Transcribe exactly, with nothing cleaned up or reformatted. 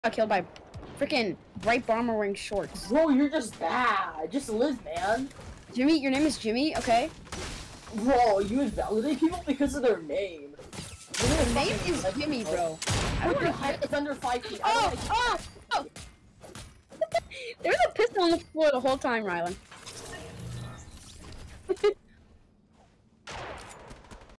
got killed by freaking bright bomber wearing shorts. Bro, you're just bad. Just live, man. Jimmy, your name is Jimmy, okay? Bro, you invalidate people because of their name. Your name is Jimmy, bro. I don't know. It's under five feet. Oh, oh, oh! There was a pistol on the floor the whole time, Rylan.